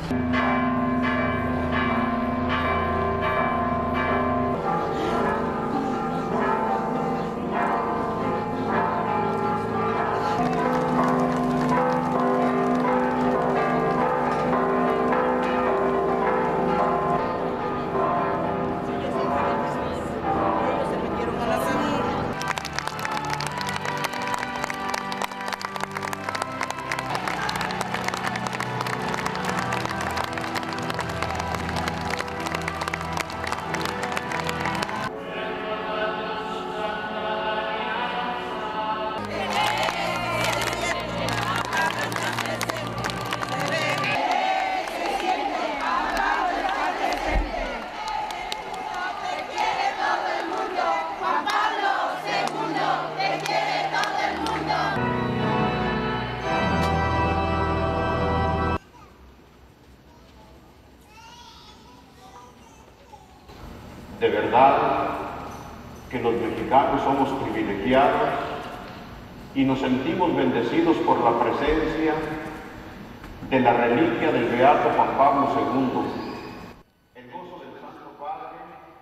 De verdad que los mexicanos somos privilegiados y nos sentimos bendecidos por la presencia de la reliquia del Beato Juan Pablo II. El gozo del Santo Padre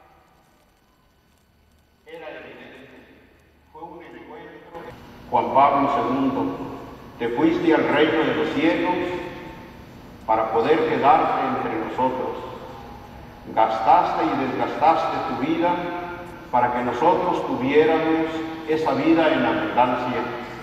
era evidente, fue un encuentro. Juan Pablo II, te fuiste al reino de los cielos para poder quedarte entre nosotros. Gastaste y desgastaste tu vida para que nosotros tuviéramos esa vida en abundancia.